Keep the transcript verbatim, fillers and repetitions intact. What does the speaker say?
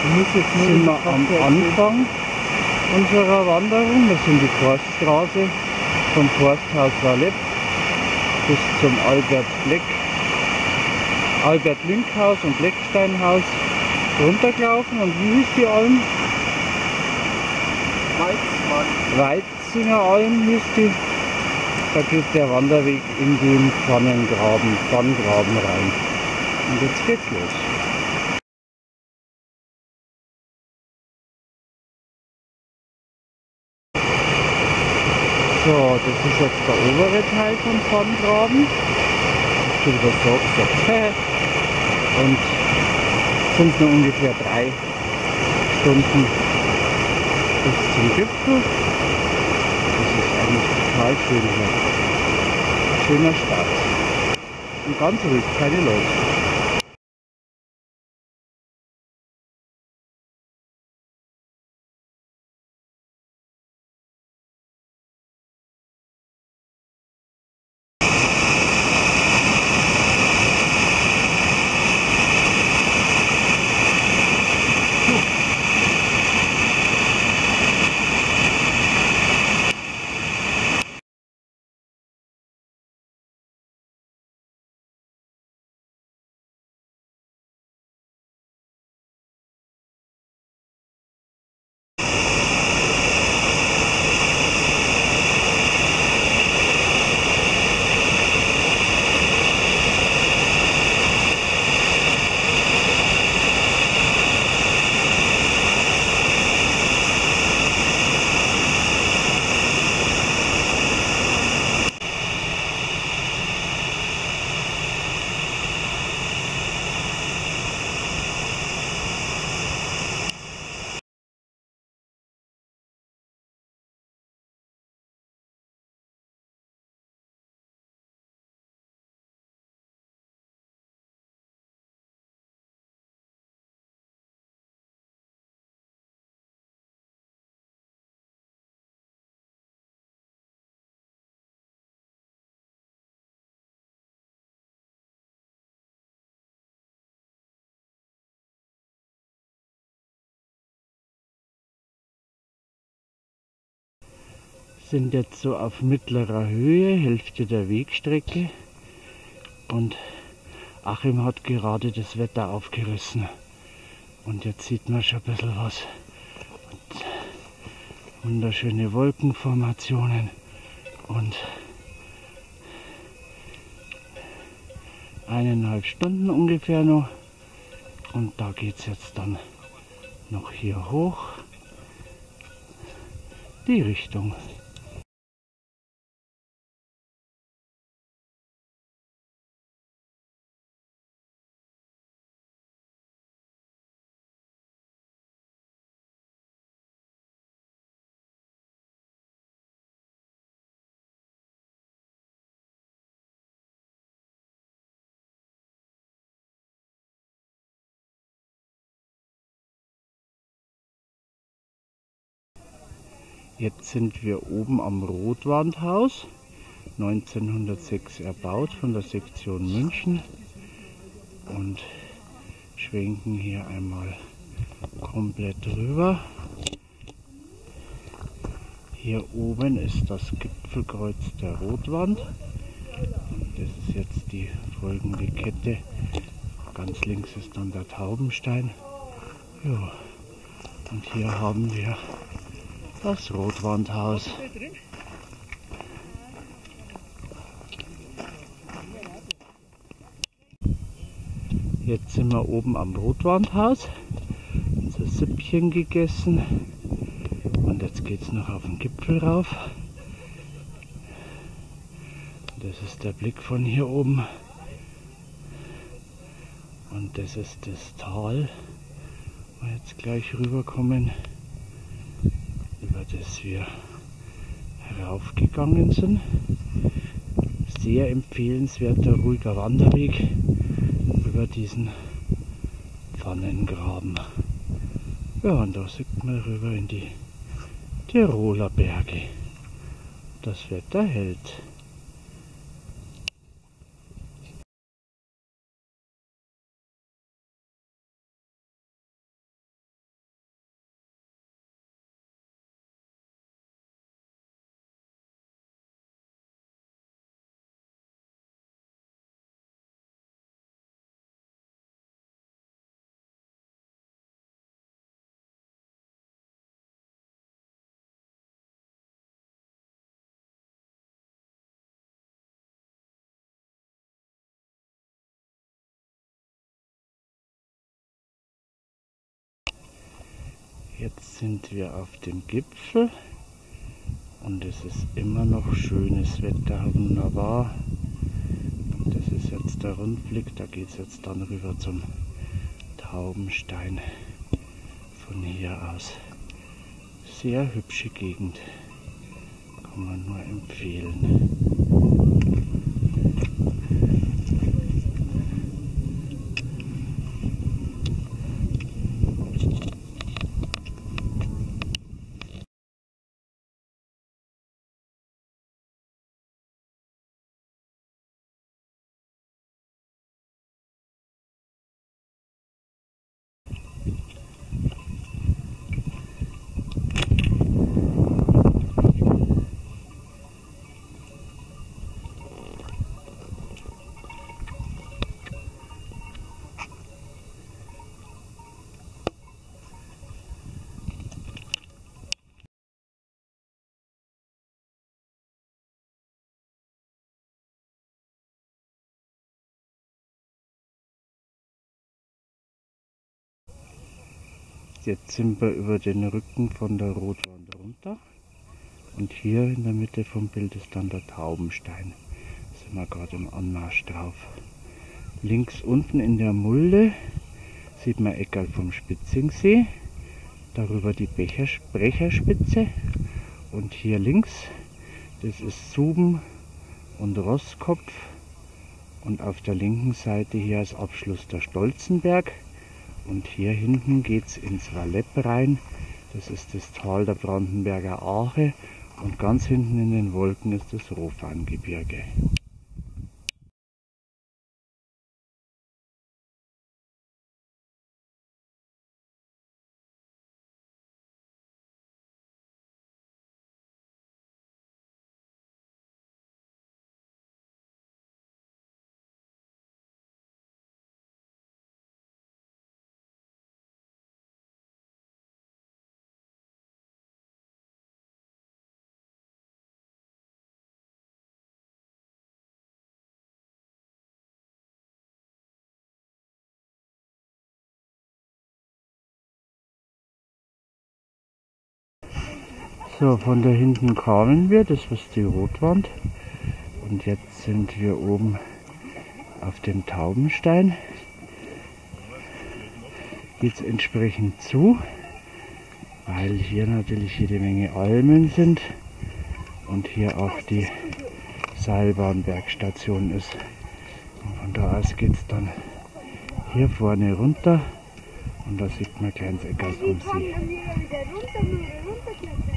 sind wir am Anfang unserer Wanderung. Wir sind die Forststraße vom Forsthaus Walepp bis zum Albert Bleck, Albert Linkhaus und Blecksteinhaus runtergelaufen. Und wie hieß die Alm? Weizinger Alm hieß die. Da geht der Wanderweg in den Pfannengraben, Pfannengraben rein. Und jetzt geht's los. So, das ist jetzt der obere Teil vom Pfannengraben. Ich bin überzeugt. Und sind nur ungefähr drei Stunden bis zum Gipfel. Das ist eigentlich total schön hier. Schöner Start. Und ganz ruhig, keine Leute. Sind jetzt so auf mittlerer Höhe, Hälfte der Wegstrecke, und Achim hat gerade das Wetter aufgerissen und jetzt sieht man schon ein bisschen was. Und wunderschöne Wolkenformationen und eineinhalb Stunden ungefähr noch, und da geht es jetzt dann noch hier hoch die Richtung. Jetzt sind wir oben am Rotwandhaus, neunzehnhundertsechs erbaut von der Sektion München, und schwenken hier einmal komplett rüber. Hier oben ist das Gipfelkreuz der Rotwand und das ist jetzt die folgende Kette. Ganz links ist dann der Taubenstein. Ja, und hier haben wir das Rotwandhaus. Jetzt sind wir oben am Rotwandhaus, unser Süppchen gegessen, und jetzt geht es noch auf den Gipfel rauf. Das ist der Blick von hier oben, und das ist das Tal, wo wir jetzt gleich rüberkommen, über das wir heraufgegangen sind. Sehr empfehlenswerter, ruhiger Wanderweg über diesen Pfannengraben. Ja, und da sieht man rüber in die Tiroler Berge. Das Wetter hält. Jetzt sind wir auf dem Gipfel und es ist immer noch schönes Wetter, wunderbar. Und das ist jetzt der Rundblick, da geht es jetzt dann rüber zum Taubenstein von hier aus. Sehr hübsche Gegend, kann man nur empfehlen. Jetzt sind wir über den Rücken von der Rotwand runter und hier in der Mitte vom Bild ist dann der Taubenstein. Da sind wir gerade im Anmarsch drauf. Links unten in der Mulde sieht man Eckerl vom Spitzingsee, darüber die Becher, Brecherspitze und hier links, das ist Suben und Rosskopf und auf der linken Seite hier als Abschluss der Stolzenberg. Und hier hinten geht es ins Vallepp rein, das ist das Tal der Brandenberger Ache und ganz hinten in den Wolken ist das Rofangebirge. So, von da hinten kamen wir, das ist die Rotwand und jetzt sind wir oben auf dem Taubenstein. Geht es entsprechend zu, weil hier natürlich jede Menge Almen sind und hier auch die Seilbahnbergstation ist. Und von da aus geht es dann hier vorne runter und da sieht man ein kleines Eckerl vom See.